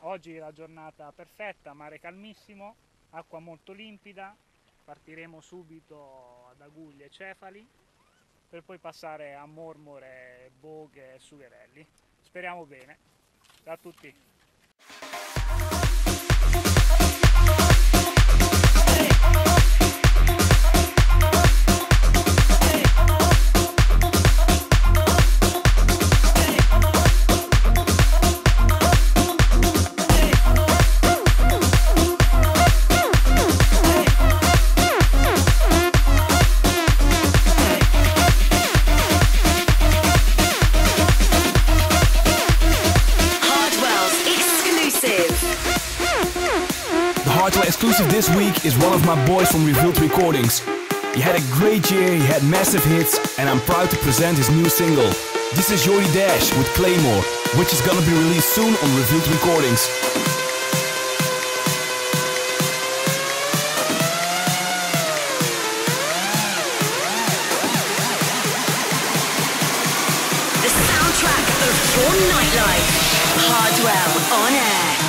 Oggi la giornata perfetta, mare calmissimo, acqua molto limpida, partiremo subito ad Aguglie e Cefali per poi passare a Mormore, Boghe e Sugherelli. Speriamo bene. Ciao a tutti! Hardwell exclusive this week is one of my boys from Revealed Recordings. He had a great year, he had massive hits, and I'm proud to present his new single. This is Jordy Dash with Claymore, which is gonna be released soon on Revealed Recordings. The soundtrack of your nightlife. Hardwell on air.